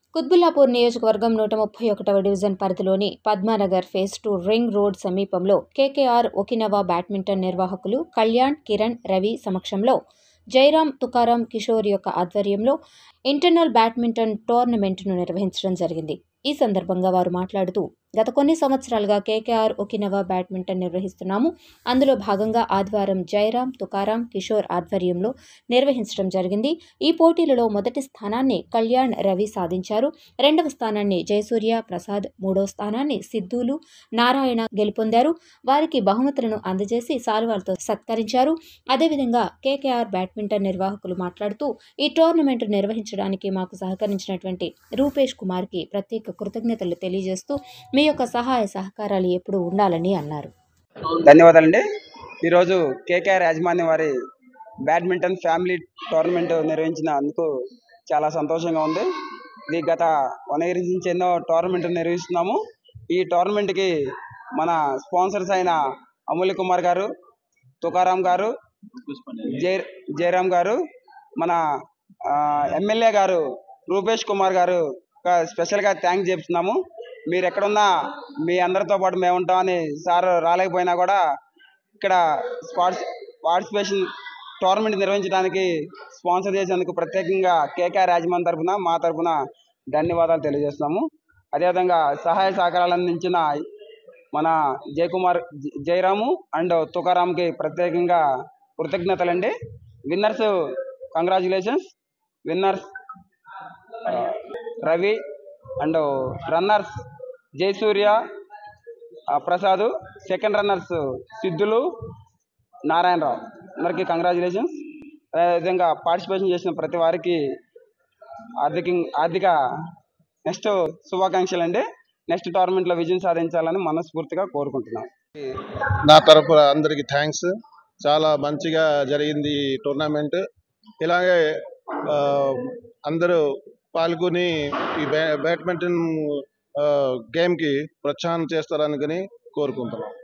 కుత్బుల్లాపూర్ నియోజకవర్గం 131వ డివిజన్ పరిధిలోని పద్మానగర్ ఫేజ్ 2 రింగ్ రోడ్ సమీపంలో కేకేఆర్ ఒకినవా బ్యాడ్మింటన్ నిర్వాహకులు కళ్యాణ్, కిరణ్, రవి సమక్షంలో జైరాం, తుకారాం, కిషోర్ యొక్క ఆధ్వర్యంలో ఇంటర్నల్ బ్యాడ్మింటన్ టోర్నమెంట్ను నిర్వహించడం జరిగింది. ఈ సందర్భంగా వారు మాట్లాడుతూ, గత కొన్ని సంవత్సరాలుగా కేకేఆర్ ఒకినవా బ్యాడ్మింటన్ నిర్వహిస్తున్నాము. అందులో భాగంగా ఆదివారం జైరాం, తుకారాం, కిషోర్ ఆధ్వర్యంలో నిర్వహించడం జరిగింది. ఈ పోటీలలో మొదటి స్థానాన్ని కళ్యాణ్, రవి సాధించారు. రెండవ స్థానాన్ని జయసూర్య, ప్రసాద్, మూడవ స్థానాన్ని సిద్ధులు, నారాయణ గెలుపొందారు. వారికి బహుమతులను అందజేసి శాలువాలతో సత్కరించారు. అదేవిధంగా కేకేఆర్ బ్యాడ్మింటన్ నిర్వాహకులు మాట్లాడుతూ, ఈ టోర్నమెంట్ నిర్వహించడానికి మాకు సహకరించినటువంటి రూపేష్ కుమార్కి ప్రత్యేక కృతజ్ఞతలు తెలియజేస్తూ మీ యొక్క సహాయ సహకారాలు ఎప్పుడూ ఉండాలని అన్నారు. ధన్యవాదాలండి. ఈరోజు కేకేఆర్ యాజమాన్యం వారి బ్యాడ్మింటన్ ఫ్యామిలీ టోర్నమెంట్ నిర్వహించినందుకు చాలా సంతోషంగా ఉంది. ఇది గత 1 ఇయర్ నుంచి ఎన్నో టోర్నమెంట్ నిర్వహిస్తున్నాము. ఈ టోర్నమెంట్కి మన స్పాన్సర్స్ అయిన అమూల్య కుమార్ గారు, తుకారాం గారు, జయరాం గారు, మన ఎమ్మెల్యే గారు రూపేష్ కుమార్ గారు స్పెషల్గా థ్యాంక్స్ చెప్తున్నాము. మీరు ఎక్కడున్నా మీ అందరితో పాటు మేము ఉంటామని సార్ రాలేకపోయినా కూడా ఇక్కడ పార్టిసిపేషన్ టోర్నమెంట్ నిర్వహించడానికి స్పాన్సర్ చేసేందుకు ప్రత్యేకంగా కేకేఆర్ యాజమాన్యం తరఫున మా తరఫున ధన్యవాదాలు తెలియజేస్తున్నాము. అదేవిధంగా సహాయ సహకారాలు అందించిన మన జయరాము అండ్ తుకారాంకి ప్రత్యేకంగా కృతజ్ఞతలండి. Winners congratulations. Winners Ravi and runners Jayasurya, Prasad, second runners Siddhulu, Narayana Rao. అందరికీ కంగ్రాచులేషన్స్. అదేవిధంగా పార్టిసిపేషన్ చేసిన ప్రతి వారికి ఆర్థిక నెక్స్ట్ శుభాకాంక్షలు అండి. నెక్స్ట్ టోర్నమెంట్లో విజయం సాధించాలని మనస్ఫూర్తిగా కోరుకుంటున్నాం. నా తరఫు అందరికీ థ్యాంక్స్. చాలా మంచిగా జరిగింది ఈ టోర్నమెంట్. ఇలాగే అందరూ పాల్గొని ఈ బ్యాడ్మింటన్ గేమ్కి ప్రోత్సాహం చేస్తారని కోరుకుంటున్నాం.